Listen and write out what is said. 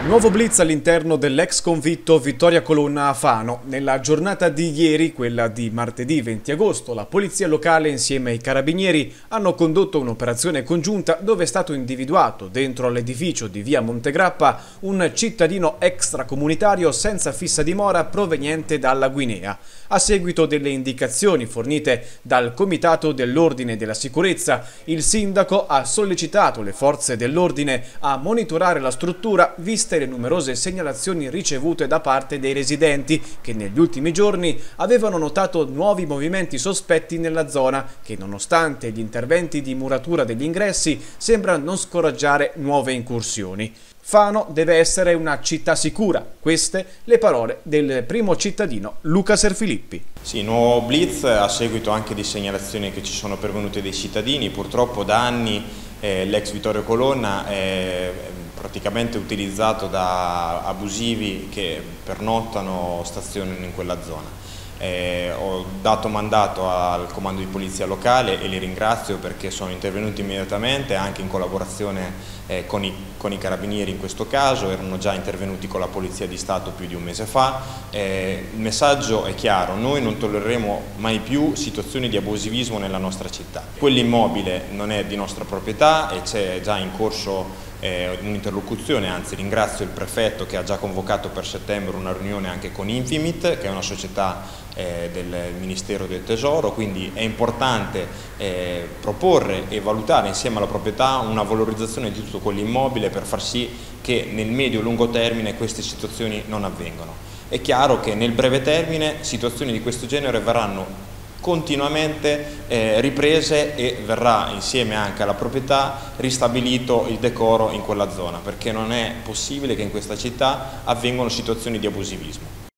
Nuovo blitz all'interno dell'ex convitto Vittoria Colonna a Fano. Nella giornata di ieri, quella di martedì 20 agosto, la polizia locale insieme ai carabinieri hanno condotto un'operazione congiunta dove è stato individuato dentro l'edificio di via Montegrappa un cittadino extracomunitario senza fissa dimora proveniente dalla Guinea. A seguito delle indicazioni fornite dal Comitato dell'Ordine e della Sicurezza, il sindaco ha sollecitato le forze dell'ordine a monitorare la struttura viste le numerose segnalazioni ricevute da parte dei residenti che negli ultimi giorni avevano notato nuovi movimenti sospetti nella zona che, nonostante gli interventi di muratura degli ingressi, sembra non scoraggiare nuove incursioni. Fano deve essere una città sicura, queste le parole del primo cittadino Luca Serfilippi. Sì, nuovo blitz a seguito anche di segnalazioni che ci sono pervenute dai cittadini. Purtroppo da anni l'ex Vittorio Colonna è praticamente utilizzato da abusivi che pernottano, stazionano in quella zona. Ho dato mandato al comando di polizia locale e li ringrazio perché sono intervenuti immediatamente anche in collaborazione con i carabinieri in questo caso, erano già intervenuti con la Polizia di Stato più di un mese fa. Il messaggio è chiaro: noi non tollereremo mai più situazioni di abusivismo nella nostra città. Quell'immobile non è di nostra proprietà e c'è già in corso un'interlocuzione, anzi ringrazio il prefetto che ha già convocato per settembre una riunione anche con Infimit, che è una società del Ministero del Tesoro, quindi è importante proporre e valutare insieme alla proprietà una valorizzazione di tutto quell'immobile per far sì che nel medio-lungo termine queste situazioni non avvengano. È chiaro che nel breve termine situazioni di questo genere verranno continuamente riprese e verrà insieme anche alla proprietà ristabilito il decoro in quella zona, perché non è possibile che in questa città avvengano situazioni di abusivismo.